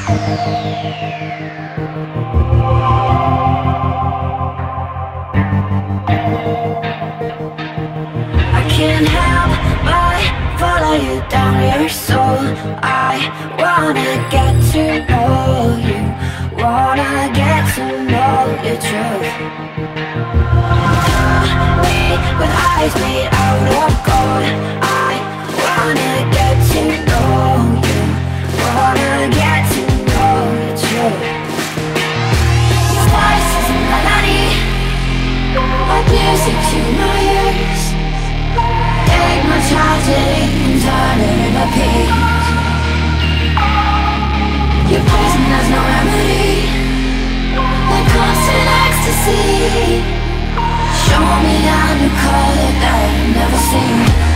I can't help but follow you down your soul. I wanna get to know you, wanna get to know your truth. Me with eyes made out of gold. I wanna get to know you, wanna get to know your truth. These voices and melody, like music to my ears. Take my tragedy and turn it into peace. Your poison has no remedy, like constant ecstasy. Show me a new color that I've never seen.